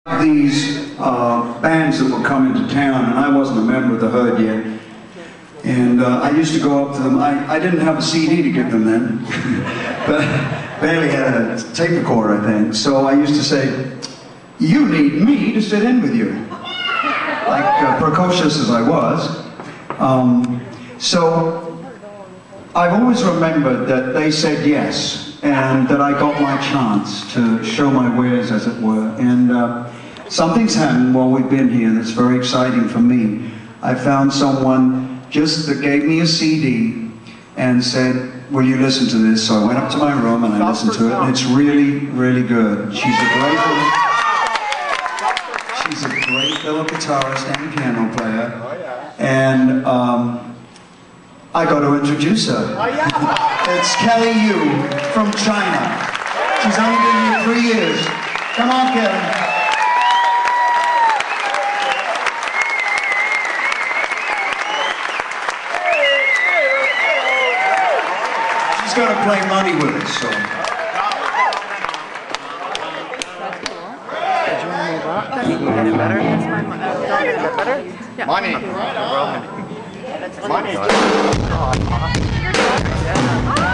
These bands that were coming to town, and I wasn't a member of the Herd yet, and I used to go up to them. I didn't have a CD to give them then, but barely had a tape recorder, I think. So I used to say, "You need me to sit in with you," like precocious as I was. So I've always remembered that they said yes, and that I got my chance to show my wares, as it were. And something's happened while we've been here that's very exciting for me. I found someone just that gave me a CD and said, "Will you listen to this?" So I went up to my room and I listened to it, and it's really, really good. She's a great little guitarist and piano player, and I got to introduce her. It's Kelly Yu from China. She's only been here 3 years. Come on, Kelly. She's got to play money with us, so. Better? Yeah. Money. Money.